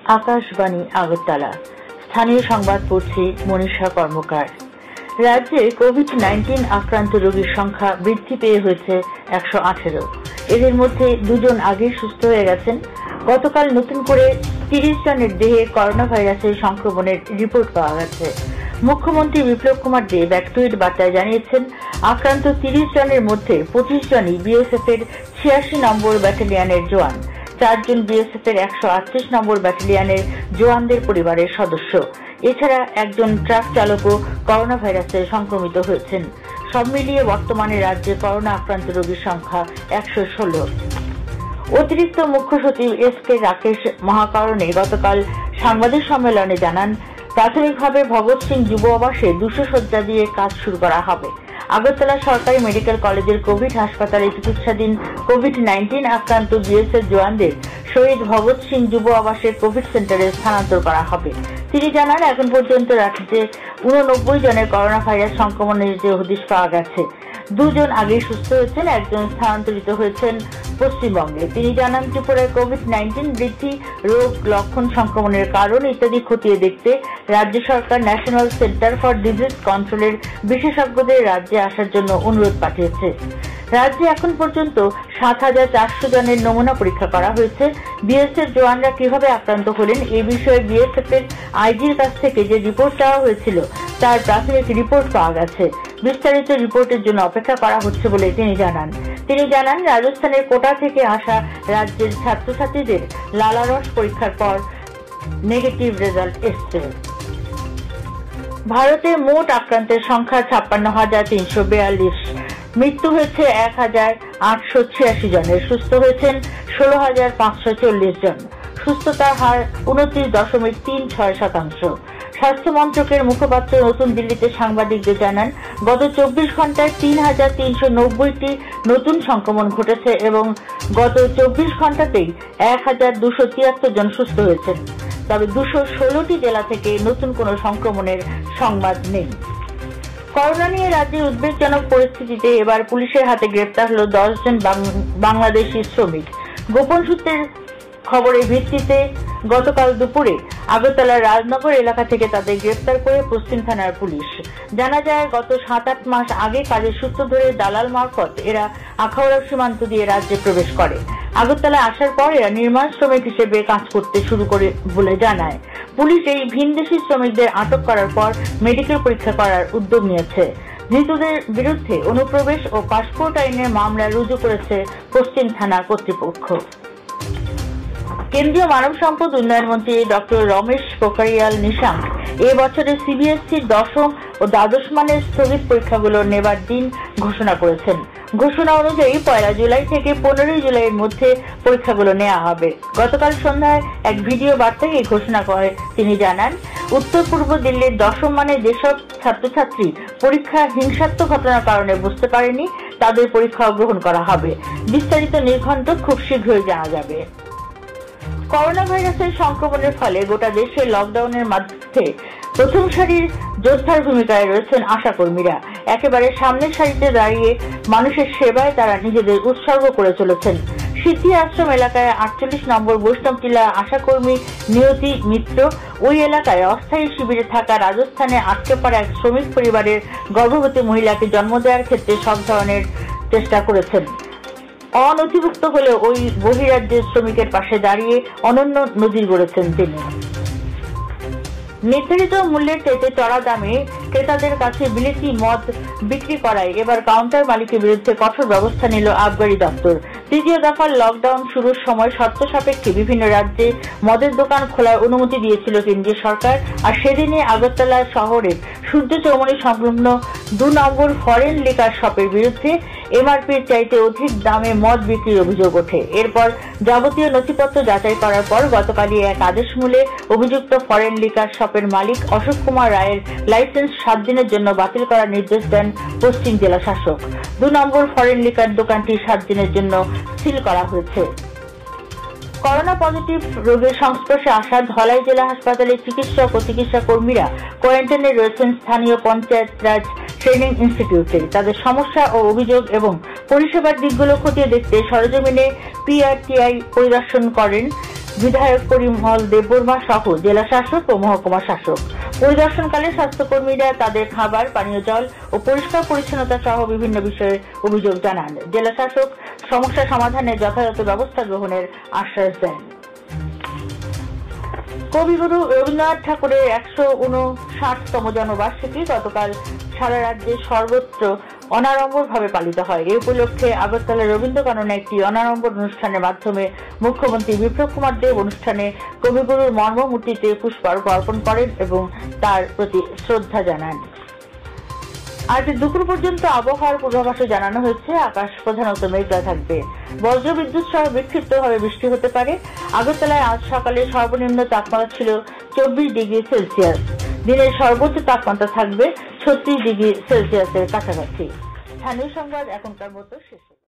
আকাশবাণী আগরতলা। স্থানীয় সংবাদ পড়ছি মনীষা কর্মকার। রাজ্যে কোভিড-19 আক্রান্ত রোগীর সংখ্যা বৃদ্ধি পেয়ে হয়েছে 118। এদের মধ্যে 2 জন আগেই সুস্থ হয়ে গেছেন। গতকাল নতুন করে 30 জনের দেহে করোনা ভাইরাসের সংক্রমণের রিপোর্ট পাওয়া গেছে। মুখ্যমন্ত্রী বিপ্লব কুমার দেব এক টুইট বার্তায় জানিয়েছেন, আক্রান্ত 30 জনের মধ্যে 25 জনই বিএসএফ এর 86 নম্বর ব্যাটালিয়নের জওয়ান। 4 জন বিএসএফ এর 138 নম্বর ব্যাটালিয়নের জওয়ানদের পরিবারের সদস্য। এছাড়া একজন ট্রাক চালকও করোনা ভাইরাসে সংক্রমিত হয়েছেন। সব মিলিয়ে বর্তমানে রাজ্যে করোনা আক্রান্ত রোগীর সংখ্যা 116। অতিরিক্ত মুখ্য সচিব এস.কে. রাকেশ মহাকারণে গতকাল সাংবাদিক সম্মেলনে জানান, প্রাথমিকভাবে ভগৎ সিং যুব আবাসে 200 শয্যা দিয়ে কাজ শুরু করা হবে। আগরতলা সরকারি মেডিকেল কলেজের কোভিড হাসপাতালে চিকিৎসাধীন কোভিড-19 আক্রান্ত বিএসএফ জওয়ানদের শহীদ ভগৎ সিং যুব আবাসের কোভিড সেন্টারে স্থানান্তর করা হবে। তিনি জানান, এখন পর্যন্ত রাজ্যে 89 জনের করোনা ভাইরাস সংক্রমণের যে হদিশ পাওয়া গেছে। 2 জন আগেই সুস্থ হয়েছেন, একজন স্থানান্তরিত হয়েছেন পশ্চিমবঙ্গে। তিনি জানান, ত্রিপুরায় কোভিড-19 বৃদ্ধি, রোগ লক্ষণ, সংক্রমণের কারণ ইত্যাদি খতিয়ে দেখতে রাজ্য সরকার ন্যাশনাল সেন্টার ফর ডিজিজ কন্ট্রোলের বিশেষজ্ঞদের রাজ্যে আসার জন্য অনুরোধ পাঠিয়েছে। রাজ্যে এখন পর্যন্ত 7,400 জনের নমুনা পরীক্ষা করা হয়েছে। বিএসএফ জওয়ানরা কিভাবে আক্রান্ত হলেন এই বিষয়ে বিএসএফ এর আইজির কাছ থেকে যে রিপোর্ট চাওয়া হয়েছিল তার প্রাথমিক রিপোর্ট পাওয়া গেছে। বিস্তারিত রিপোর্টের জন্য অপেক্ষা করা হচ্ছে বলে তিনি জানান, রাজস্থানের কোটা থেকে আসা রাজ্যের ছাত্রছাত্রীদের লালারস পরীক্ষার পর নেগেটিভ রেজাল্ট এসছে। ভারতে মোট আক্রান্তের সংখ্যা 56,342। মৃত্যু হয়েছে 1,886 জনের। সুস্থ হয়েছেন 16,540 জন। সুস্থতার হার 29.36%। স্বাস্থ্য মন্ত্রকের মুখপাত্র নতুন দিল্লিতে সাংবাদিকদের জানান, গত 24 ঘন্টায় 3,390টি নতুন সংক্রমণ ঘটেছে এবং গত 24 ঘন্টাতেই 1,273 জন সুস্থ হয়েছেন। তবে 216টি জেলা থেকে নতুন কোনো সংক্রমণের সংবাদ নেই। করোনা নিয়ে রাজ্যের উদ্বেগজনক পরিস্থিতিতে এবার পুলিশের হাতে গ্রেপ্তার হল 10 জন বাংলাদেশি শ্রমিক। গোপন সূত্রের খবরের ভিত্তিতে গতকাল দুপুরে আগরতলার রাজনগর এলাকা থেকে তাদের গ্রেপ্তার করে পশ্চিম থানার পুলিশ। জানা যায়, গত 7-8 মাস আগে কাজের সূত্র ধরে দালাল মারফত এরা আখাউড়া সীমান্ত দিয়ে রাজ্যে প্রবেশ করে। আগরতলা আসার পর এরা নির্মাণ শ্রমিক হিসেবে কাজ করতে শুরু করে বলে জানায়। পুলিশ এই ভিনদেশি শ্রমিকদের আটক করার পর মেডিকেল পরীক্ষা করার উদ্যোগ নিয়েছে। ধৃতদের বিরুদ্ধে অনুপ্রবেশ ও পাসপোর্ট আইনের মামলা রুজু করেছে পশ্চিম থানা কর্তৃপক্ষ। কেন্দ্রীয় মানব সম্পদ উন্নয়ন মন্ত্রী ডক্টর রমেশ পোখরিয়াল নিশাঙ্ক এ বছরের সিবিএসইর 10ম ও দ্বাদশ মানের স্থগিত পরীক্ষাগুলো নেবার দিন ঘোষণা করেছেন। ঘোষণা অনুযায়ী 1 জুলাই থেকে 15 জুলাইয়ের মধ্যে পরীক্ষাগুলো নেওয়া হবে। গতকাল সন্ধ্যায় এক ভিডিও বার্তায় এই ঘোষণা করে তিনি জানান, উত্তর পূর্ব দিল্লির 10ম মানের যেসব ছাত্রছাত্রী পরীক্ষা হিংসাত্মক ঘটনার কারণে বুঝতে পারেনি তাদের পরীক্ষাও গ্রহণ করা হবে। বিস্তারিত নির্ঘণ্ট খুব শীঘ্রই জানা যাবে। করোনা ভাইরাসের সংক্রমণের ফলে গোটা দেশে লকডাউনের মধ্যে প্রথম সারির যোদ্ধার ভূমিকায় রয়েছেন আশাকর্মীরা। একেবারে সামনের সারিতে দাঁড়িয়ে মানুষের সেবায় তারা নিজেদের উৎসর্গ করে চলেছেন। সিদ্ধি আশ্রম এলাকায় 48 নম্বর বৈষ্ণবটিলা আশাকর্মী নিয়তি মিত্র ওই এলাকায় অস্থায়ী শিবিরে থাকা রাজস্থানে আটকে পড়া এক শ্রমিক পরিবারের গর্ভবতী মহিলাকে জন্ম দেওয়ার ক্ষেত্রে সব ধরনের চেষ্টা করেছেন। অনথিভুক্ত হলে ওই বহিরাজ্যের শ্রমিকের পাশে দাঁড়িয়ে অনন্য নজির গড়েছেন তিনি। নির্ধারিত মূল্যের চাইতে চড়া দামে ক্রেতাদের কাছে বিলেতি মদ বিক্রি করায় এবার কাউন্টার মালিকের বিরুদ্ধে কঠোর ব্যবস্থা নিল আবগারি দপ্তর। তৃতীয় দফার লকডাউন শুরুর সময় শর্ত সাপেক্ষে বিভিন্ন রাজ্যে মদের দোকান খোলার অনুমতি দিয়েছিল কেন্দ্রীয় সরকার। আর সেদিনে আগরতলা শহরের সূর্য চৌমুহনী সংলগ্ন 2 নম্বর ফরেন লিকার শপের বিরুদ্ধে এমআরপির চাইতে অধিক দামে মদ বিক্রির অভিযোগ ওঠে। এরপর যাবতীয় নথিপত্র যাচাই করার পর গতকালই এক আদেশ মূলে অভিযুক্ত ফরেন লিকার শপের মালিক অশোক কুমার রায়ের লাইসেন্স 7 দিনের জন্য বাতিল করার নির্দেশ দেন পশ্চিম জেলা শাসক। 2 নম্বর ফরেন লিকার দোকানটি 7 দিনের জন্য সিল করা হয়েছে। করোনা পজিটিভ রোগের সংস্পর্শে আসা ধলাই জেলা হাসপাতালের চিকিৎসক ও চিকিৎসা কর্মীরা কোয়ারেন্টাইনে রয়েছেন স্থানীয় পঞ্চায়েত রাজ ট্রেনিং ইনস্টিটিউটে। তাদের সমস্যা ও অভিযোগ এবং পরিষেবার দিকগুলো খতিয়ে দেখতে সরেজমিনে পিআরটিআই পরিদর্শন করেন বিধায়ক পরিমল দেববর্মা সহ জেলা শাসক ও মহকুমা শাসক। পরিদর্শনকালে স্বাস্থ্যকর্মীরা তাদের খাবার, পানীয় জল ও পরিষ্কার পরিচ্ছন্নতা সহ বিভিন্ন বিষয়ে অভিযোগ জানান। জেলা শাসক সমস্যা সমাধানে যথাযথ ব্যবস্থা গ্রহণের আশ্বাস দেন। কবিগুরু রবীন্দ্রনাথ ঠাকুরের 159তম জন্মবার্ষিকী গতকাল সারা রাজ্যে সর্বত্র অনাড়ম্বরভাবে পালিত হয়। এই উপলক্ষে আগরতলার রবীন্দ্রকাননে একটি অনাড়ম্বর অনুষ্ঠানের মাধ্যমে মুখ্যমন্ত্রী বিপ্লব কুমার দেব অনুষ্ঠানে কবিগুরুর মর্মমূর্তিতে পুষ্পার্ঘ অর্পণ করেন এবং তার প্রতি শ্রদ্ধা জানান। আজ দুপুর পর্যন্ত আবহাওয়ার পূর্বাভাসে জানানো হয়েছে আকাশ প্রধানত মেঘলা থাকবে। বজ্রবিদ্যুৎ সহ বিক্ষিপ্তভাবে বৃষ্টি হতে পারে। আগরতলায় আজ সকালে সর্বনিম্ন তাপমাত্রা ছিল 24 ডিগ্রি সেলসিয়াস। দিনের সর্বোচ্চ তাপমাত্রা থাকবে 36 ডিগ্রি সেলসিয়াসের কাছাকাছি। স্থানীয় সংবাদ এখনকার মতো শেষ।